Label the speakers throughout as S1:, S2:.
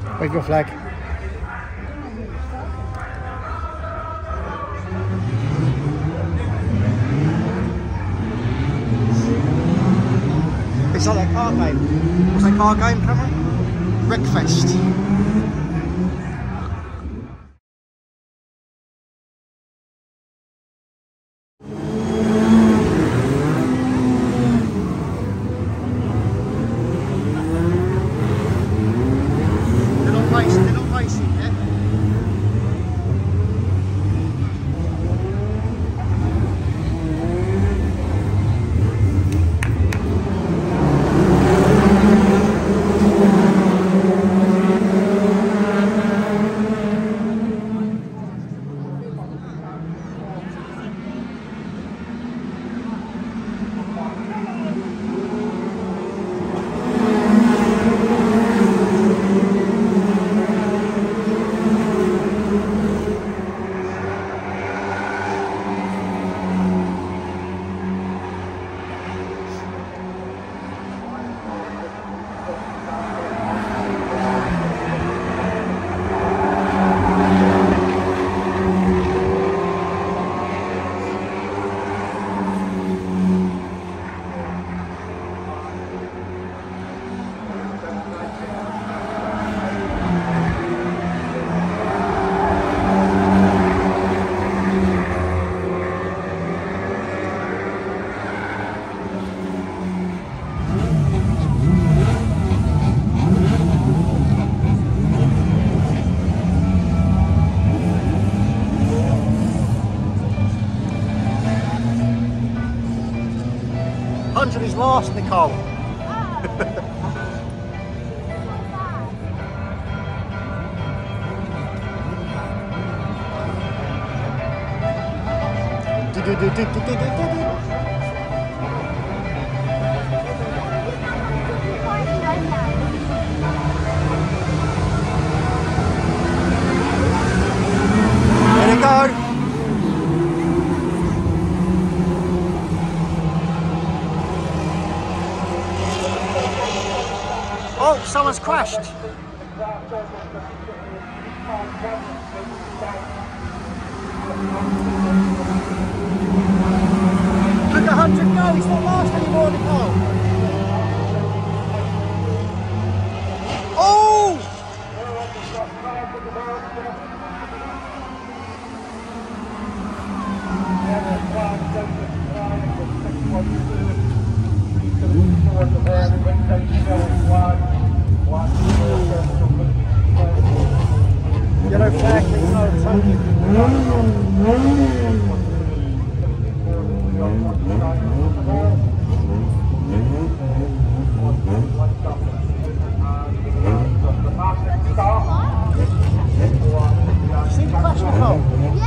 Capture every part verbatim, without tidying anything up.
S1: Wave your flag. It's like that car game. What's that car game, Cameron? Wreckfest. They're not racing, they're not racing yet. Hundred is last, Nicole. do, do, do, do, do, do, do. There we go. Oh, someone's crashed. Look at one hundred go, he's not last anymore, Nicole. Oh! Yellow flag, please, no, thank you. See the crash, Nicole?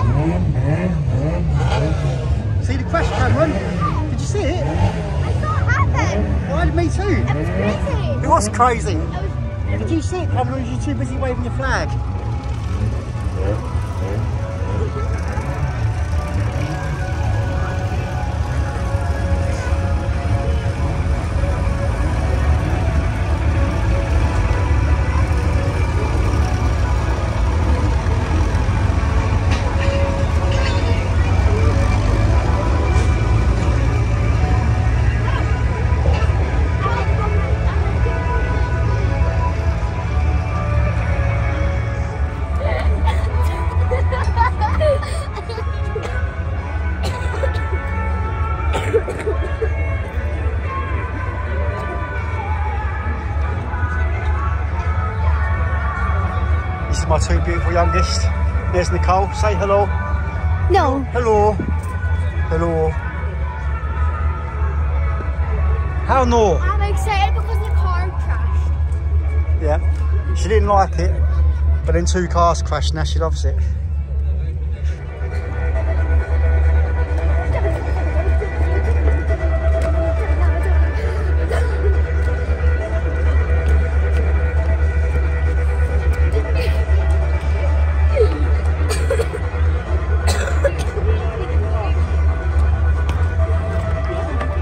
S1: Yeah. See the crash, Cameron? Did you see it?
S2: I saw it happen.
S1: Why did me too?
S2: It was crazy.
S1: It was crazy.
S2: It was...
S1: Did you see it, Cameron, or were you too busy waving your flag? This is my two beautiful youngest. There's Nicole. Say hello.
S2: No.
S1: Hello. Hello. How no?
S2: I'm excited because the car crashed.
S1: Yeah. She didn't like it, but then two cars crashed. Now she loves it.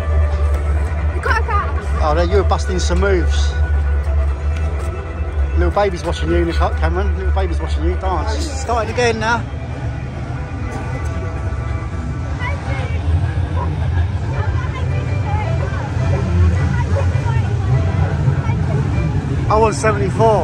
S1: Oh, there you were busting some moves. Little little baby's watching you in the shot, Cameron. Little baby's watching you dance. Starting again now. I was seventy-four.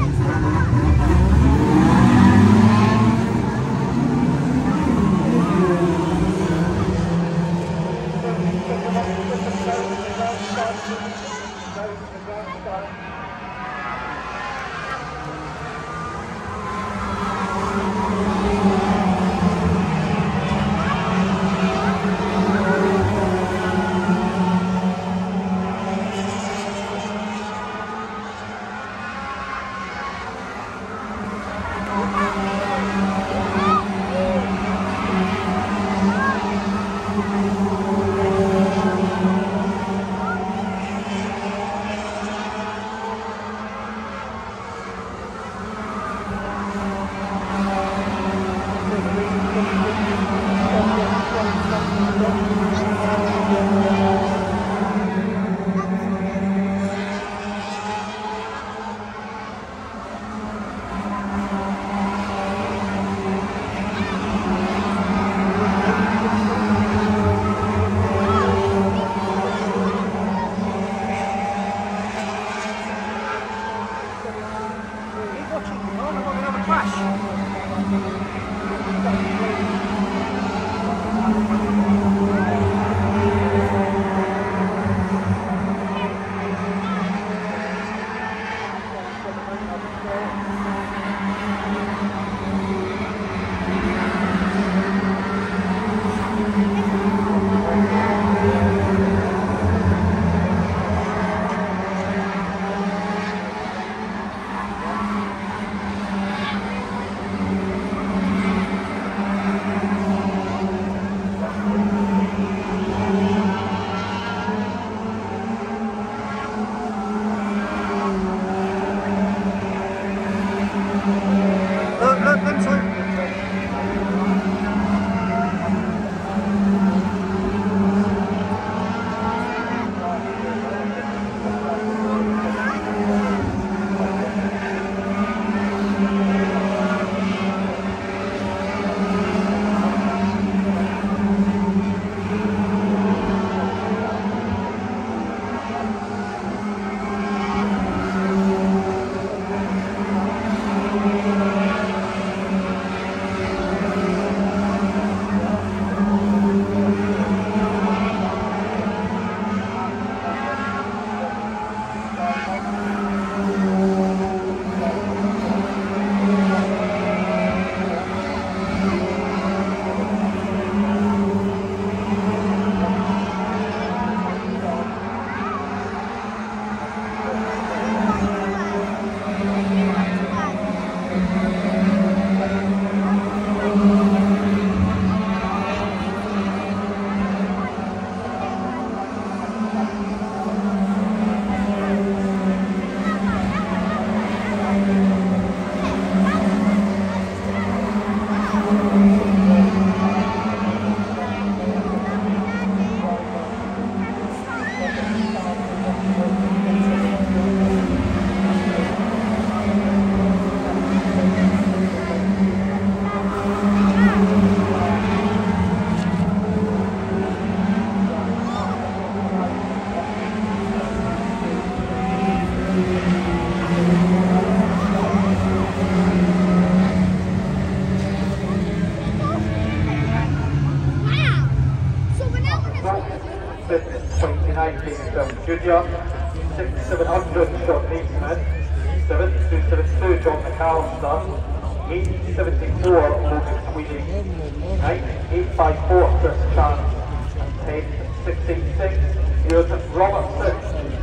S3: Junior, six seven hundred Sean Neesmith, seven two seven two John McAllister, eight seventy-four Logan Sweeney, nine eight five four Chris Chan, and ten six eight six Ewan Robertson.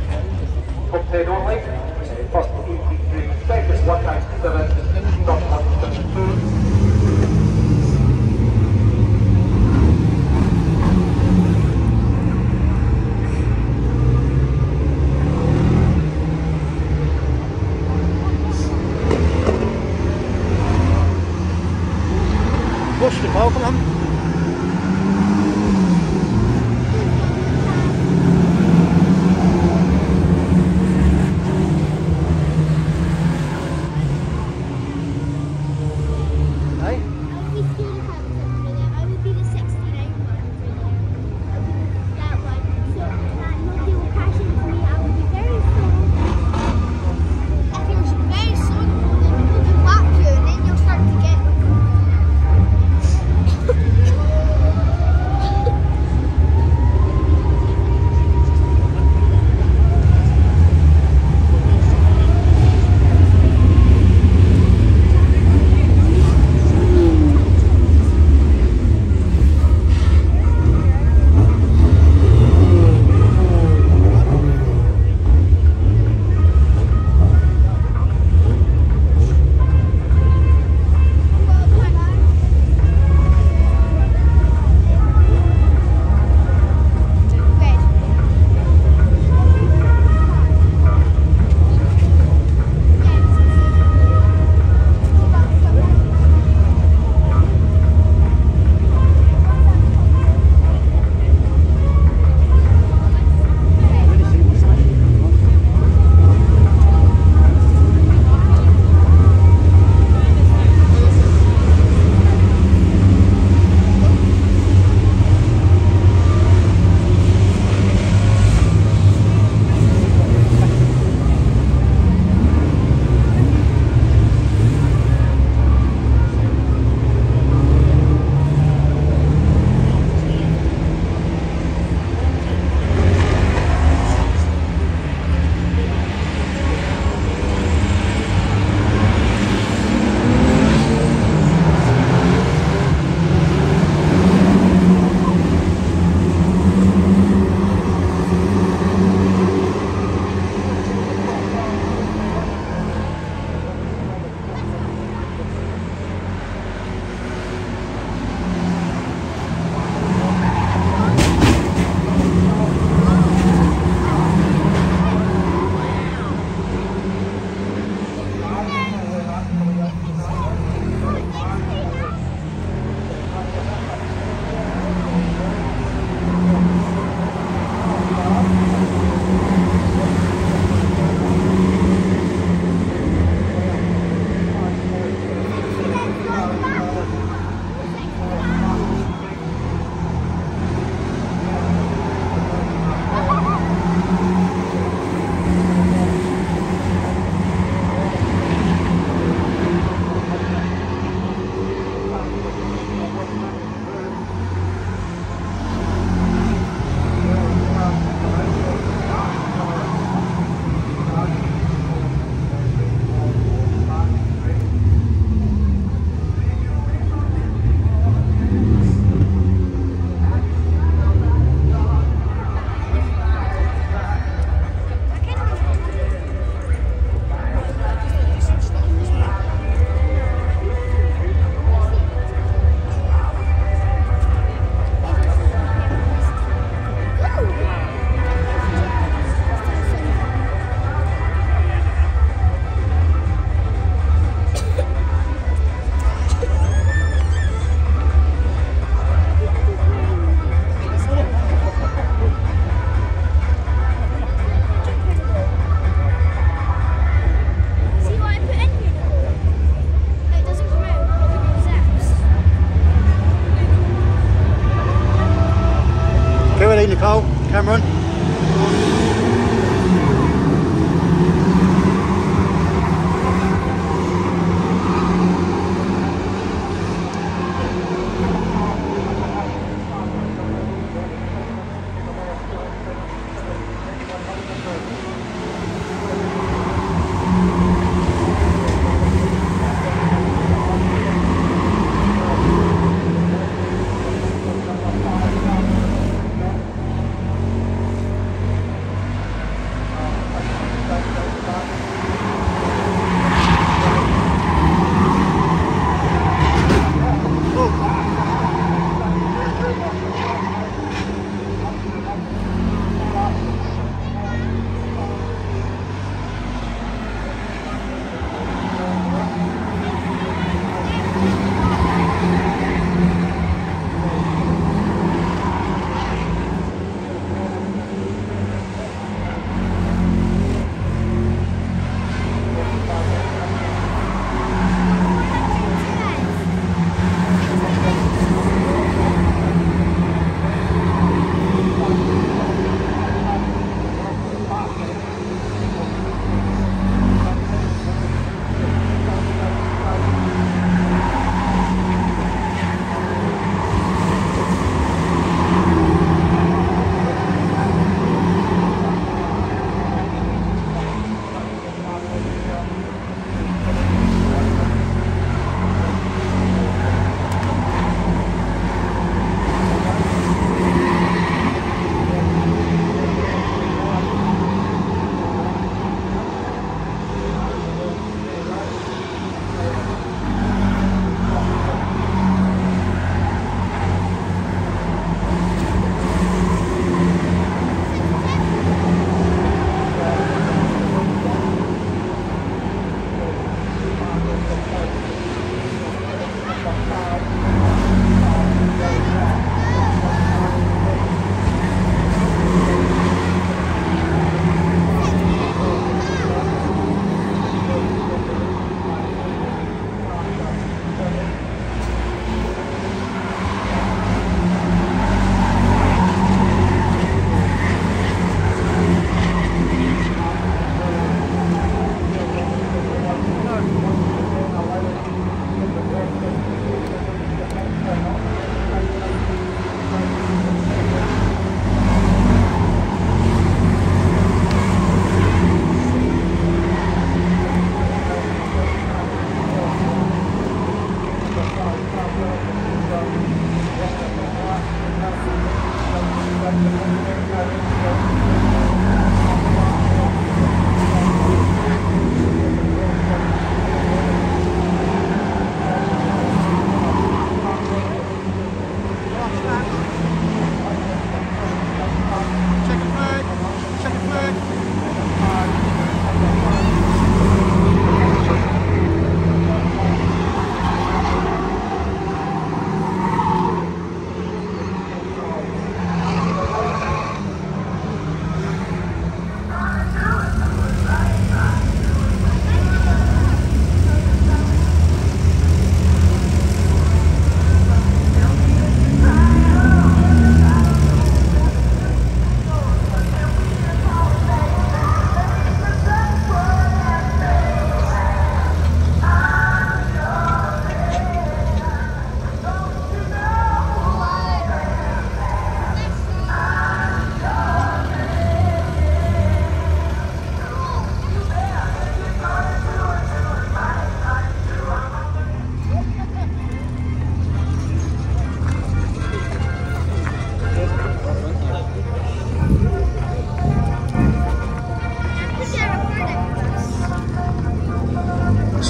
S3: Top ten only, first eighty-three, second one ninety-seven, third one seventy-two.
S1: Push the ball, come on.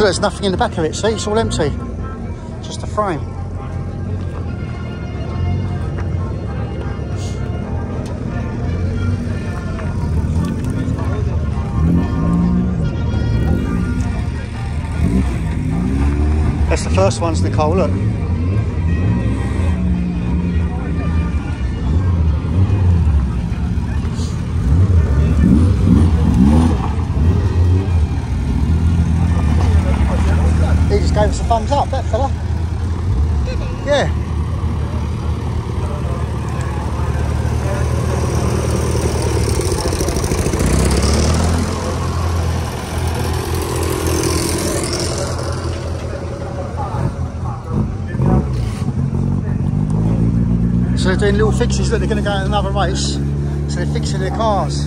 S1: So there's nothing in the back of it, see? It's all empty. Just a frame. That's the first ones, Nicole, look. He just gave us a thumbs up, that fella.
S2: Did he?
S1: Yeah. So they're doing little fixes that they're going to go in another race. So they're fixing their cars.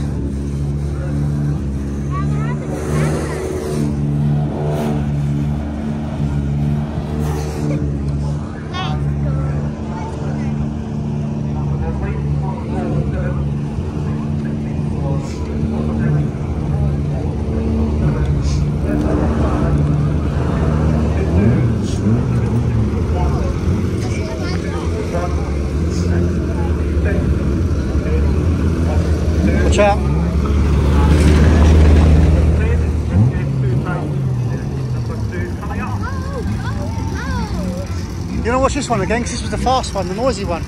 S1: Watch out. You want to watch this one again? Because this was the fast one, the noisy one.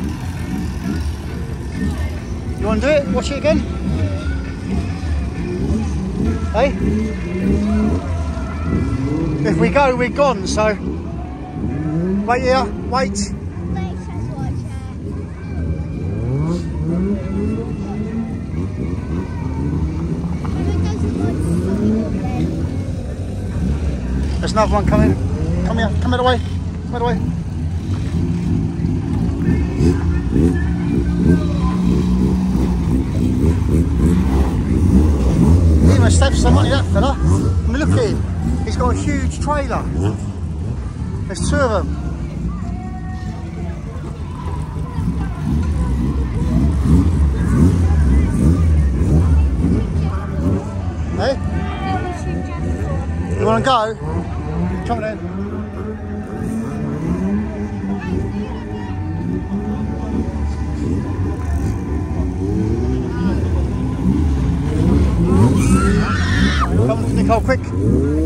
S1: You want to do it? Watch it again? Hey? If we go, we're gone, so... Wait here, wait.
S2: Let's just watch it.
S1: There's another one coming. Come here, come here away. Come here away. He must have some money, that fella. I mean, look at him. He's got a huge trailer. There's two of them. Hey? You want to go? Come on in. Come on, Nicole, quick.